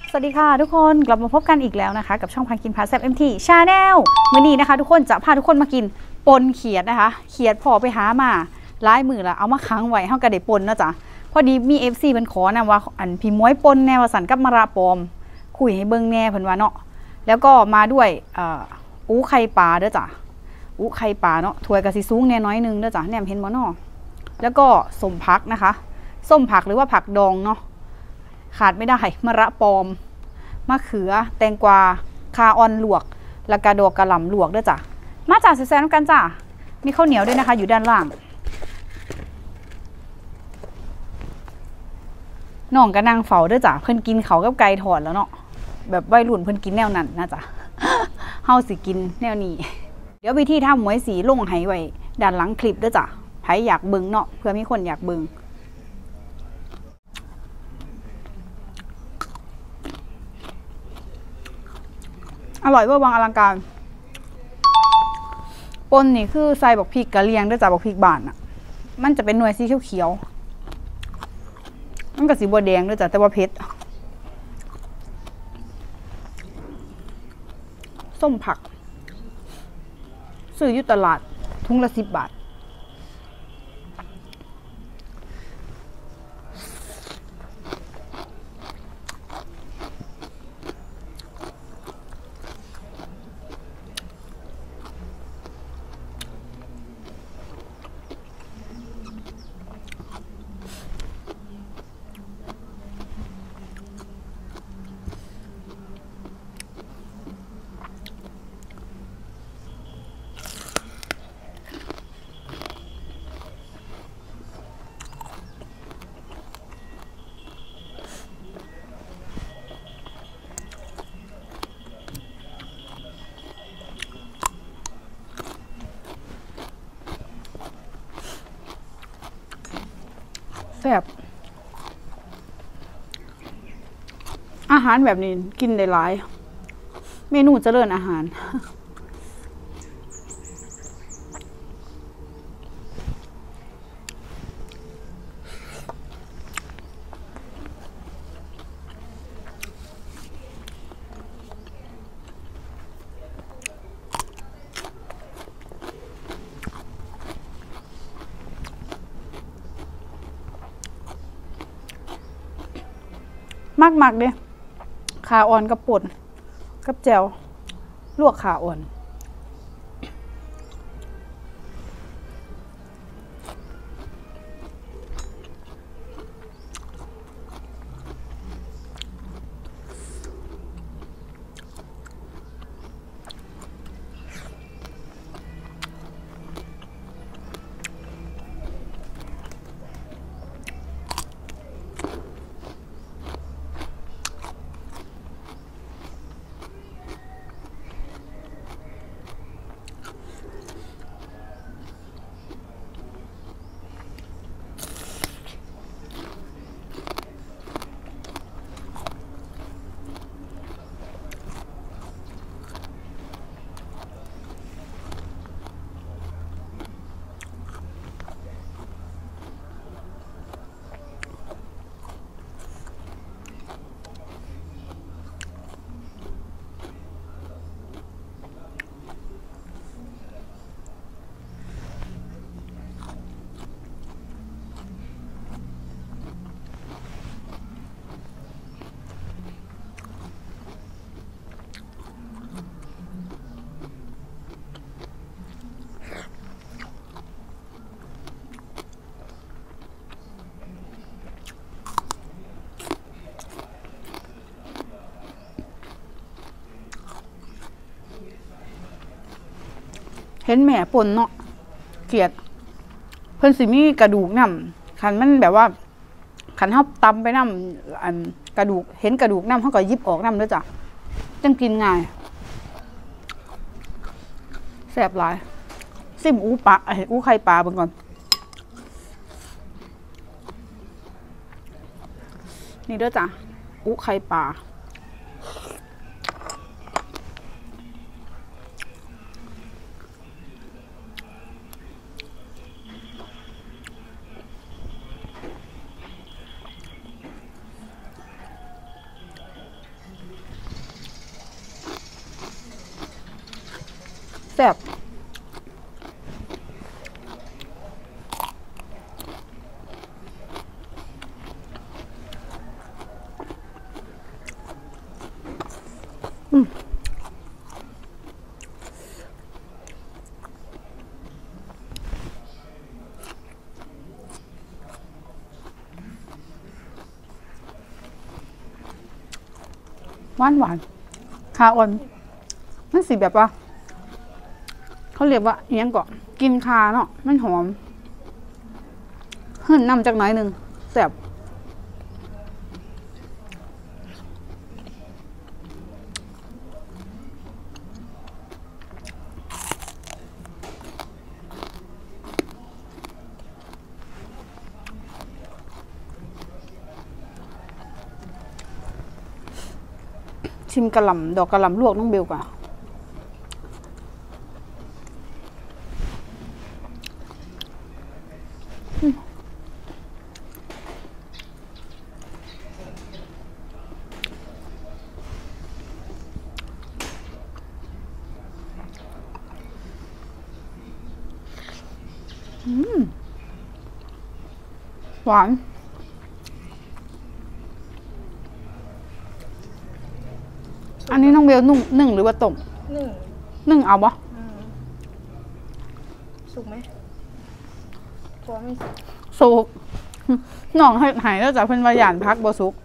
สวัสดีค่ะทุกคนกลับมาพบกันอีกแล้วนะคะกับช่องพากินพาแซ่บ MT Channel มื้อนี้นะคะทุกคนจะพาทุกคนมากินปนเขียดนะคะเขียดพอไปหามาหลายมือละเอามาค้างไว้เฮาก็ได้ปนเนาะจ้ะพอดีมี FC เพิ่นขอนะว่าอันพี่ม้วยปนแนวสันกับมะระปอมคุยให้เบิ่งแน่เพิ่นว่าเนาะแล้วก็มาด้วยอูไข่ปลาเด้อจ้ะอูไข่ปลาเนาะถ้วยกะสิสูงแน่น้อยนึงเด้อจ้ะแหนมเห็นบ่เนาะแล้วก็ส้มผักนะคะส้มผักหรือว่าผักดองเนาะขาดไม่ได้มะระปอมมะเขือแตงกวาคาออนลวกแล้วก็ดอกกระหล่ำลวกด้วยจ้ะมาจากแซ่บๆกันจ้ะมีข้าวเหนียวด้วยนะคะอยู่ด้านล่างน้องก็นั่งเฝ้าด้วยจ้ะเพิ่นกินเขากับไก่ทอดแล้วเนาะแบบวัยรุ่นเพิ่นกินแนวนั้นนะจ้ะเฮาสิกินแนวนี้เดี๋ยววิธีทำหมวยสีลงให้ไว้ด้านหลังคลิปด้วยจ้ะใครอยากเบิ่งเนาะเพื่อมีคนอยากเบิ่งอร่อยเวอร์วังอลังการปนนี่คือใส่บักพริกกะเลียงด้วยจ้ะบักพริกบานอ่ะมันจะเป็นหน่วยสีเขียวๆมันก็สีบัวแดงด้วยจ้ะแต่ว่าเผ็ดส้มผักซื้ออยู่ตลาดถุงละ10 บาทแซ่บอาหารแบบนี้กินได้หลายเมนูเจริญอาหารมากๆเด้ขาอ่อนกับป่นกับแจ่วลวกขาอ่อนเห็นแม่ป่นเนาะเกลียดเพิ่นสิมีกระดูกนำคันมันแบบว่าคันเฮาตำไปนำอันกระดูกเห็นกระดูกนำเฮาก็หยิบออกนำเด้อจ้ะจังกินง่ายแซ่บหลายซิมอูปลาอูไข่ปลาเบิ่งก่อนนี่เด้อจ้ะอูไข่ปลา อซ่บหวานหวานคาอ่อนมันสิแบบว่าเขาเรียกว่าเอียงก่อนกินคาเนาะมันหอมหื่นน้ำจากหน่อยหนึ่งแซ่บชิมกะหล่ำดอกกะหล่ำลวกน้องเบลก่อนหวานอันนี้น้องเบลนึ่งหรือว่าต้มนึ่งเอาปะสุกไหมกลัวไม่สุกสุกน้องหายแล้วจากเพิ่นว่าหยานพักบ่สุก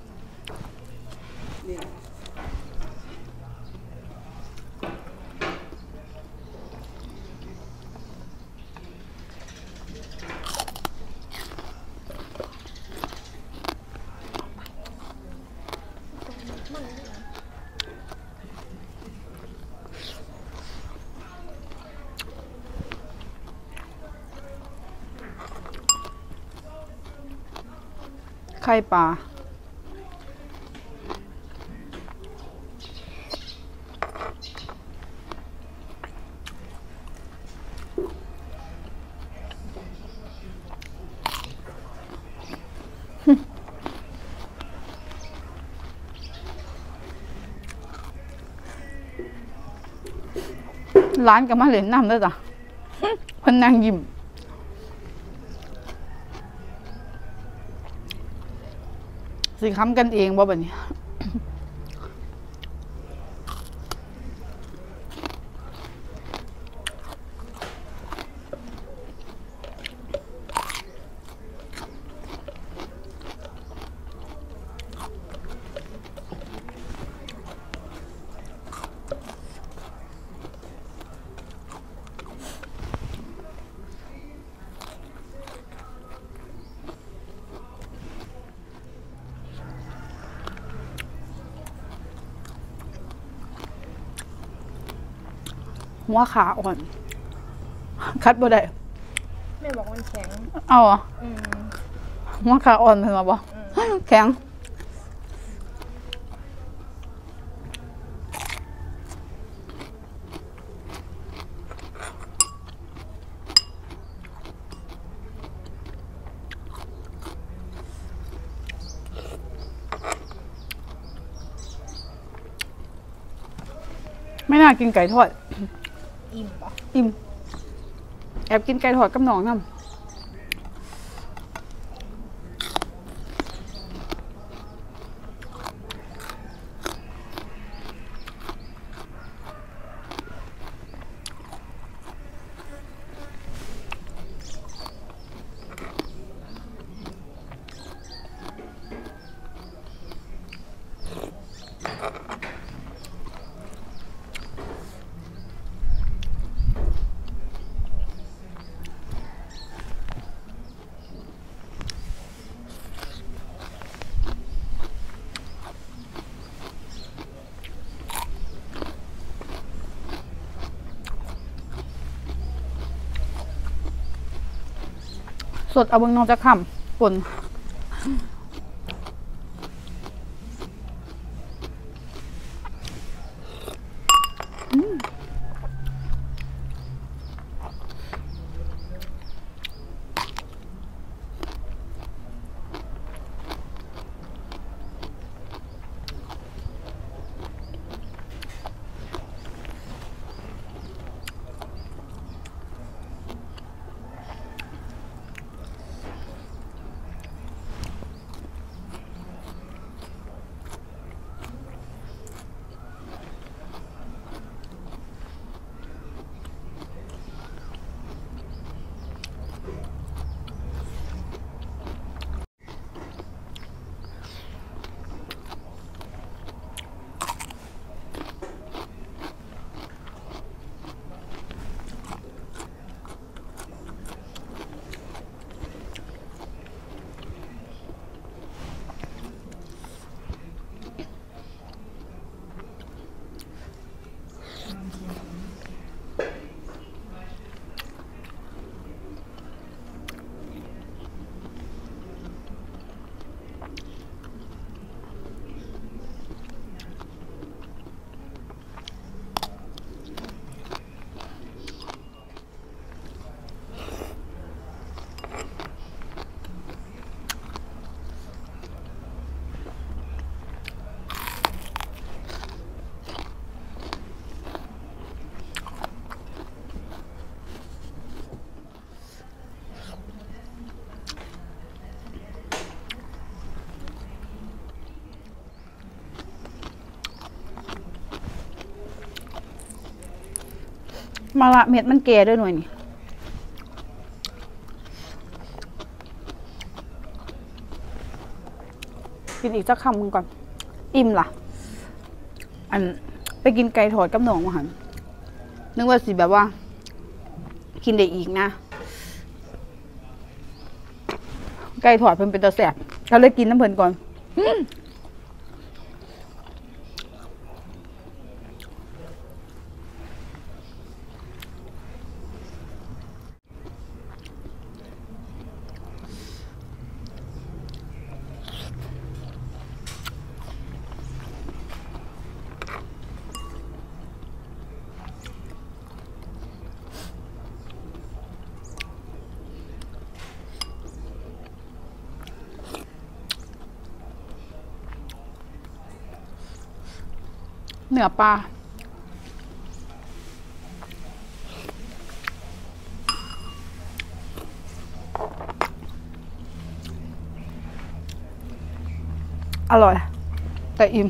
ไข่ปลาร้านกับมาเหรียญน้ำด้วยจ้ะเพิ่นนางยิ้มสิค้ำกันเองบ่แบบนี้หัวขาอ่อนคัดบ่ได้แม่บอกมันแข็งเอาอ่ะหัวขาอ่อนเพิ่นว่าบ่แข็งไม่น่ากินไก่ทอดอิ่มปะอิ่มแอบกินไก่ทอดกับน้องน้ำสดเอาเบิ่งน้องจะขำป่นมาละเม็ดมันแก่ด้วยหน่อยนี่กินอีกสักคำมึงก่อนอิ่มล่ะอันไปกินไก่ทอดกับหนองมาหันนึกว่าสิแบบว่ากินได้อีกนะไก่ทอดเพิ่นเป็นตาแสบเขาเลยกินน้ำเพิ่นก่อนเนื้อปลาอร่อยแต่อิ่ม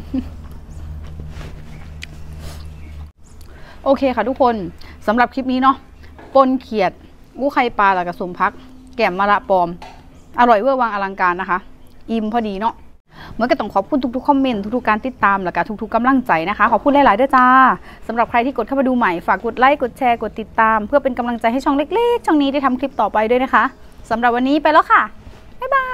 โอเคค่ะทุกคนสำหรับคลิปนี้เนาะปนเขียดกู้ไข่ปลาแล้วก็สมพักแกมมะระปอมอร่อยเวอร์วังอลังการนะคะอิ่มพอดีเนาะเมื่อก็ต้องขอบคุณทุกๆคอมเมนต์ทุกๆการติดตามแล้วก็ทุกๆกำลังใจนะคะขอบคุณหลายๆด้วยจ้าสำหรับใครที่กดเข้ามาดูใหม่ฝากกดไลค์กดแชร์กดติดตามเพื่อเป็นกำลังใจให้ช่องเล็กๆช่องนี้ได้ทำคลิปต่อไปด้วยนะคะสำหรับวันนี้ไปแล้วค่ะบ๊ายบาย